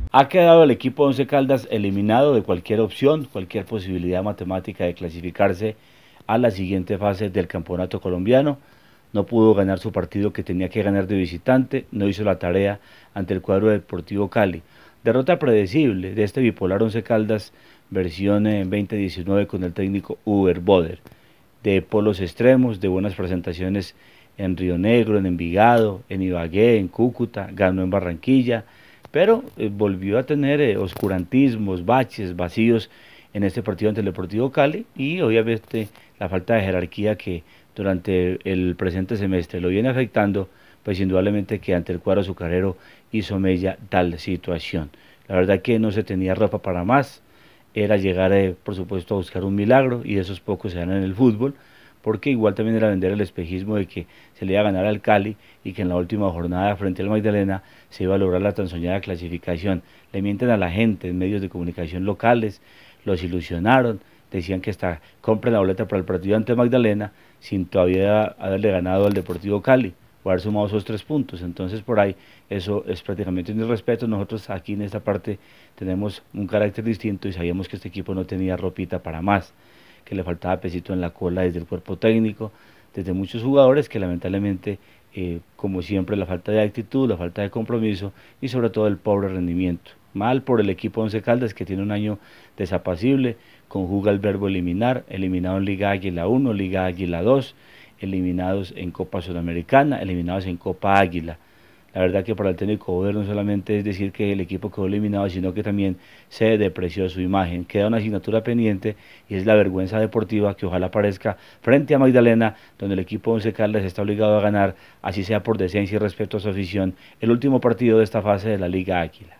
Ha quedado el equipo Once Caldas eliminado de cualquier opción, cualquier posibilidad matemática de clasificarse a la siguiente fase del campeonato colombiano. No pudo ganar su partido que tenía que ganar de visitante, no hizo la tarea ante el cuadro Deportivo Cali. Derrota predecible de este bipolar Once Caldas, versión 2019 con el técnico Uber Boder. De polos extremos, de buenas presentaciones en Río Negro, en Envigado, en Ibagué, en Cúcuta, ganó en Barranquilla, pero volvió a tener oscurantismos, baches, vacíos en este partido ante el Deportivo Cali y obviamente la falta de jerarquía que durante el presente semestre lo viene afectando, pues indudablemente que ante el cuadro azucarero hizo mella tal situación. La verdad que no se tenía ropa para más, era llegar por supuesto a buscar un milagro y esos pocos se dan en el fútbol, porque igual también era vender el espejismo de que se le iba a ganar al Cali y que en la última jornada frente al Magdalena se iba a lograr la tan soñada clasificación. Le mienten a la gente en medios de comunicación locales, los ilusionaron, decían que hasta compren la boleta para el partido ante Magdalena sin todavía haberle ganado al Deportivo Cali o haber sumado esos 3 puntos. Entonces por ahí eso es prácticamente un irrespeto. Nosotros aquí en esta parte tenemos un carácter distinto y sabíamos que este equipo no tenía ropita para más, que le faltaba pesito en la cola desde el cuerpo técnico, desde muchos jugadores que lamentablemente, como siempre, la falta de actitud, la falta de compromiso y sobre todo el pobre rendimiento. Mal por el equipo Once Caldas, que tiene un año desapacible, conjuga el verbo eliminar, eliminado en Liga Águila 1, Liga Águila 2, eliminados en Copa Sudamericana, eliminados en Copa Águila. La verdad que para el técnico Boder no solamente es decir que el equipo quedó eliminado, sino que también se depreció su imagen. Queda una asignatura pendiente y es la vergüenza deportiva que ojalá aparezca frente a Magdalena, donde el equipo Once Caldas está obligado a ganar, así sea por decencia y respeto a su afición, el último partido de esta fase de la Liga Águila.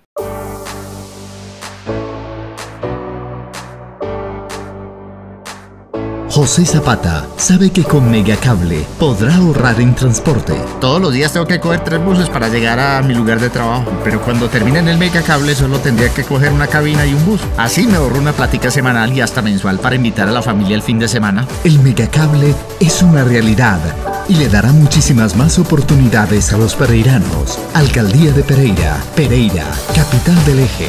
José Zapata sabe que con Megacable podrá ahorrar en transporte. Todos los días tengo que coger 3 buses para llegar a mi lugar de trabajo, pero cuando termine en el Megacable solo tendría que coger una cabina y un bus. Así me ahorro una plática semanal y hasta mensual para invitar a la familia el fin de semana. El Megacable es una realidad y le dará muchísimas más oportunidades a los pereiranos. Alcaldía de Pereira, Pereira, capital del eje.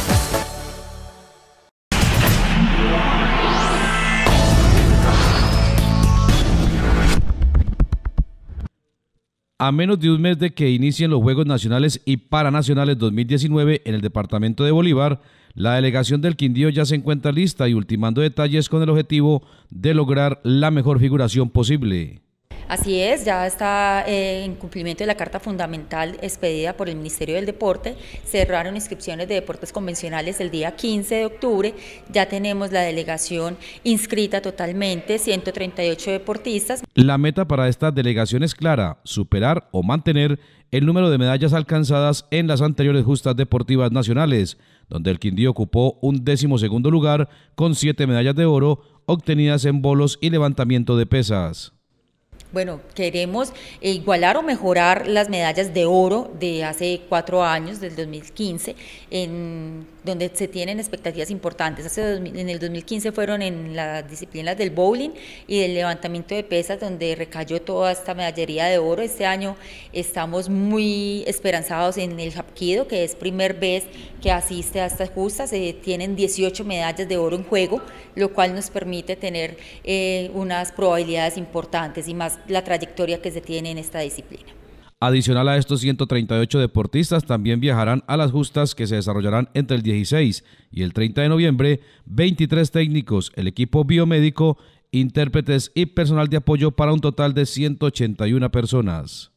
A menos de un mes de que inicien los Juegos Nacionales y Paranacionales 2019 en el departamento de Bolívar, la delegación del Quindío ya se encuentra lista y ultimando detalles con el objetivo de lograr la mejor figuración posible. Así es, ya está en cumplimiento de la carta fundamental expedida por el Ministerio del Deporte. Cerraron inscripciones de deportes convencionales el día 15 de octubre. Ya tenemos la delegación inscrita totalmente, 138 deportistas. La meta para esta delegación es clara: superar o mantener el número de medallas alcanzadas en las anteriores justas deportivas nacionales, donde el Quindío ocupó un 12º lugar con 7 medallas de oro obtenidas en bolos y levantamiento de pesas. Bueno, queremos igualar o mejorar las medallas de oro de hace 4 años, del 2015, donde se tienen expectativas importantes. En el 2015 fueron en las disciplinas del bowling y del levantamiento de pesas, donde recayó toda esta medallería de oro. Este año estamos muy esperanzados en el hapkido, que es primer vez que asiste a estas justas. Tienen 18 medallas de oro en juego, lo cual nos permite tener unas probabilidades importantes y más la trayectoria que se tiene en esta disciplina. Adicional a estos 138 deportistas, también viajarán a las justas que se desarrollarán entre el 16 y el 30 de noviembre, 23 técnicos, el equipo biomédico, intérpretes y personal de apoyo para un total de 181 personas.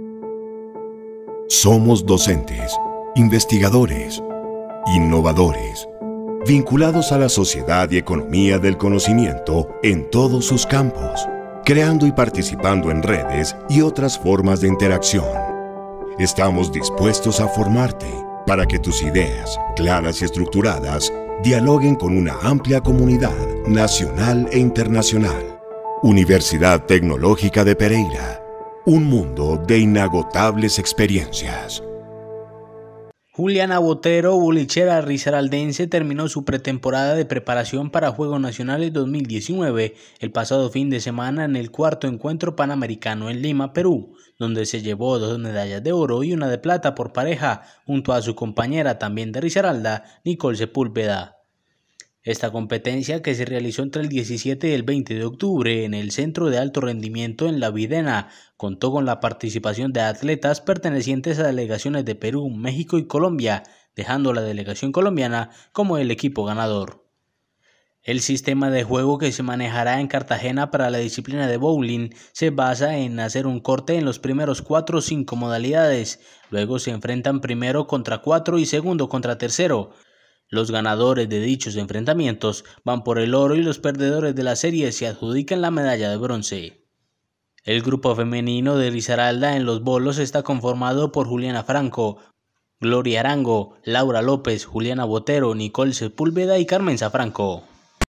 Somos docentes, investigadores, innovadores, vinculados a la sociedad y economía del conocimiento en todos sus campos, creando y participando en redes y otras formas de interacción. Estamos dispuestos a formarte para que tus ideas, claras y estructuradas, dialoguen con una amplia comunidad nacional e internacional. Universidad Tecnológica de Pereira, un mundo de inagotables experiencias. Juliana Botero, bolichera risaraldense, terminó su pretemporada de preparación para Juegos Nacionales 2019 el pasado fin de semana en el cuarto encuentro panamericano en Lima, Perú, donde se llevó 2 medallas de oro y 1 de plata por pareja, junto a su compañera también de Risaralda, Nicole Sepúlveda. Esta competencia, que se realizó entre el 17 y el 20 de octubre en el Centro de Alto Rendimiento en La Videna, contó con la participación de atletas pertenecientes a delegaciones de Perú, México y Colombia, dejando la delegación colombiana como el equipo ganador. El sistema de juego que se manejará en Cartagena para la disciplina de bowling se basa en hacer un corte en los primeros 4 o 5 modalidades, luego se enfrentan primero contra 4 y segundo contra tercero. Los ganadores de dichos enfrentamientos van por el oro y los perdedores de la serie se adjudican la medalla de bronce. El grupo femenino de Risaralda en los bolos está conformado por Juliana Franco, Gloria Arango, Laura López, Juliana Botero, Nicole Sepúlveda y Carmen Safranco.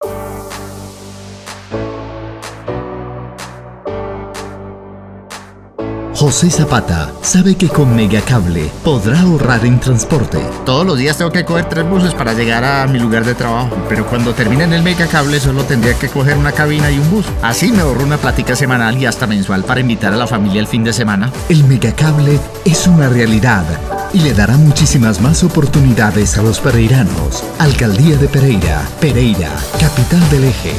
José Zapata sabe que con Megacable podrá ahorrar en transporte. Todos los días tengo que coger 3 buses para llegar a mi lugar de trabajo, pero cuando termine en el Megacable solo tendría que coger una cabina y un bus. Así me ahorro una plática semanal y hasta mensual para invitar a la familia el fin de semana. El Megacable es una realidad y le dará muchísimas más oportunidades a los pereiranos. Alcaldía de Pereira, Pereira, capital del eje.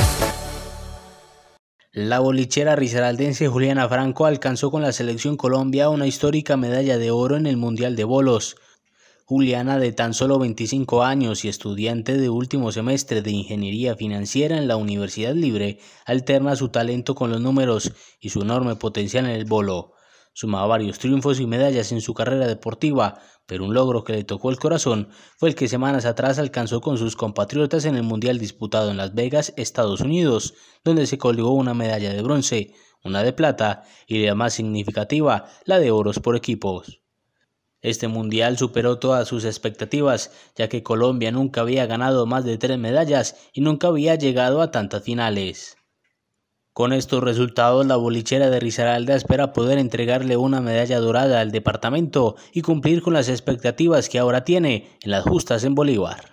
La bolichera risaraldense Juliana Franco alcanzó con la Selección Colombia una histórica medalla de oro en el Mundial de Bolos. Juliana, de tan solo 25 años y estudiante de último semestre de Ingeniería Financiera en la Universidad Libre, alterna su talento con los números y su enorme potencial en el bolo. Suma varios triunfos y medallas en su carrera deportiva, pero un logro que le tocó el corazón fue el que semanas atrás alcanzó con sus compatriotas en el Mundial disputado en Las Vegas, Estados Unidos, donde se colgó una medalla de bronce, una de plata y la más significativa, la de oros por equipos. Este Mundial superó todas sus expectativas, ya que Colombia nunca había ganado más de 3 medallas y nunca había llegado a tantas finales. Con estos resultados, la bolichera de Risaralda espera poder entregarle una medalla dorada al departamento y cumplir con las expectativas que ahora tiene en las justas en Bolívar.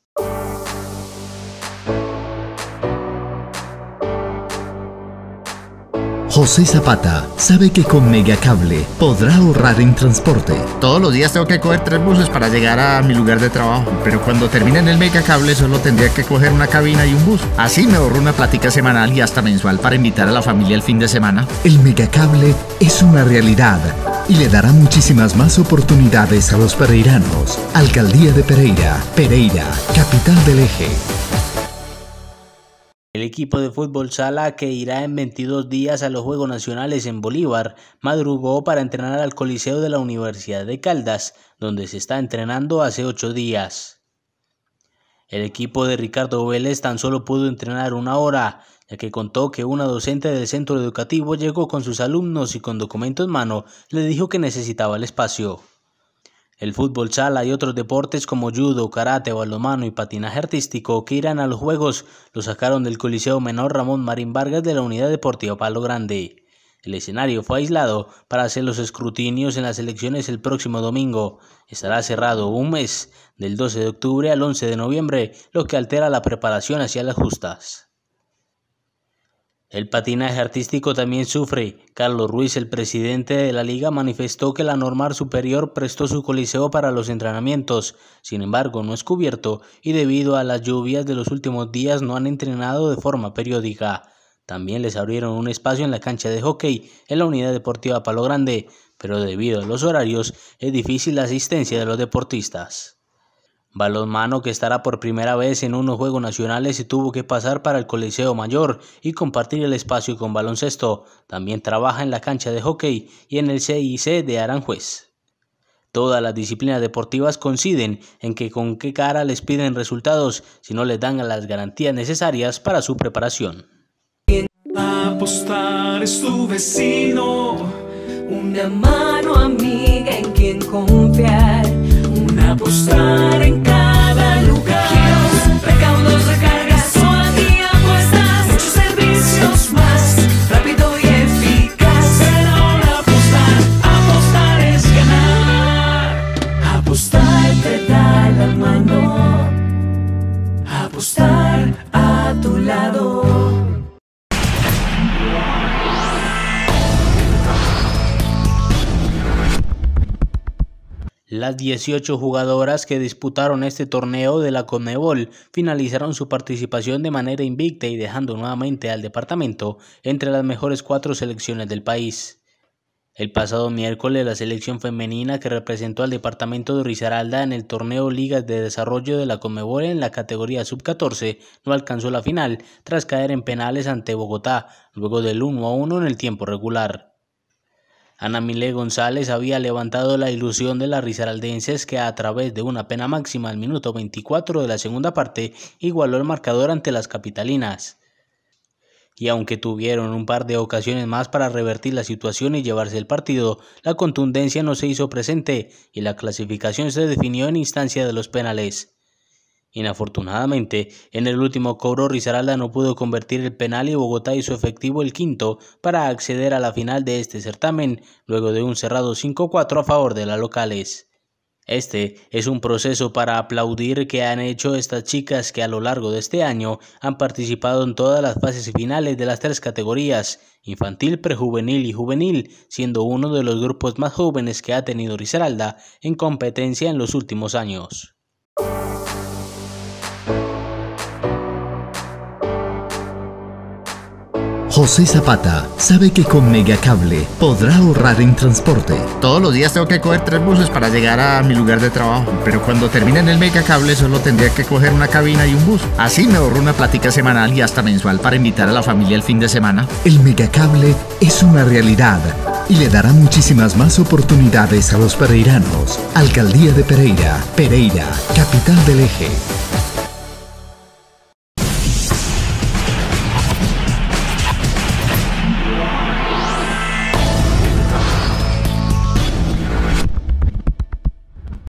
José Zapata sabe que con Megacable podrá ahorrar en transporte. Todos los días tengo que coger 3 buses para llegar a mi lugar de trabajo, pero cuando termine en el Megacable solo tendría que coger una cabina y un bus. Así me ahorro una plática semanal y hasta mensual para invitar a la familia el fin de semana. El Megacable es una realidad y le dará muchísimas más oportunidades a los pereiranos. Alcaldía de Pereira, Pereira, capital del eje. El equipo de fútbol sala, que irá en 22 días a los Juegos Nacionales en Bolívar, madrugó para entrenar al Coliseo de la Universidad de Caldas, donde se está entrenando hace 8 días. El equipo de Ricardo Vélez tan solo pudo entrenar 1 hora, ya que contó que una docente del centro educativo llegó con sus alumnos y con documento en mano le dijo que necesitaba el espacio. El fútbol sala y otros deportes como judo, karate, balonmano y patinaje artístico que irán a los Juegos lo sacaron del Coliseo Menor Ramón Marín Vargas de la Unidad Deportiva Palo Grande. El escenario fue aislado para hacer los escrutinios en las elecciones el próximo domingo. Estará cerrado un mes, del 12 de octubre al 11 de noviembre, lo que altera la preparación hacia las justas. El patinaje artístico también sufre. Carlos Ruiz, el presidente de la liga, manifestó que la Normal Superior prestó su coliseo para los entrenamientos. Sin embargo, no es cubierto y debido a las lluvias de los últimos días no han entrenado de forma periódica. También les abrieron un espacio en la cancha de hockey en la Unidad Deportiva Palo Grande, pero debido a los horarios es difícil la asistencia de los deportistas. Balonmano, que estará por primera vez en unos Juegos Nacionales, y tuvo que pasar para el Coliseo Mayor y compartir el espacio con baloncesto. También trabaja en la cancha de hockey y en el CIC de Aranjuez. Todas las disciplinas deportivas coinciden en que con qué cara les piden resultados si no les dan las garantías necesarias para su preparación. Apostar es tu vecino, una mano amiga en quien confiar, apostar en cada lugar. Recaudos, recargas, y apuestas, muchos servicios más, rápido y eficaz. Pero ahora apostar es ganar. Apostar. Las 18 jugadoras que disputaron este torneo de la Conmebol finalizaron su participación de manera invicta y dejando nuevamente al departamento entre las mejores 4 selecciones del país. El pasado miércoles, la selección femenina que representó al departamento de Risaralda en el torneo Ligas de Desarrollo de la Conmebol en la categoría sub-14 no alcanzó la final tras caer en penales ante Bogotá, luego del 1-1 en el tiempo regular. Ana Milé González había levantado la ilusión de las risaraldenses que a través de una pena máxima al minuto 24 de la segunda parte igualó el marcador ante las capitalinas. Y aunque tuvieron un par de ocasiones más para revertir la situación y llevarse el partido, la contundencia no se hizo presente y la clasificación se definió en instancia de los penales. Inafortunadamente, en el último cobro Risaralda no pudo convertir el penal y Bogotá hizo efectivo el quinto para acceder a la final de este certamen, luego de un cerrado 5-4 a favor de las locales. Este es un proceso para aplaudir que han hecho estas chicas que a lo largo de este año han participado en todas las fases finales de las 3 categorías, infantil, prejuvenil y juvenil, siendo uno de los grupos más jóvenes que ha tenido Risaralda en competencia en los últimos años. José Zapata sabe que con Megacable podrá ahorrar en transporte. Todos los días tengo que coger 3 buses para llegar a mi lugar de trabajo, pero cuando termine en el Megacable solo tendría que coger una cabina y un bus. Así me ahorro una plática semanal y hasta mensual para invitar a la familia el fin de semana. El Megacable es una realidad y le dará muchísimas más oportunidades a los pereiranos. Alcaldía de Pereira, Pereira, capital del eje.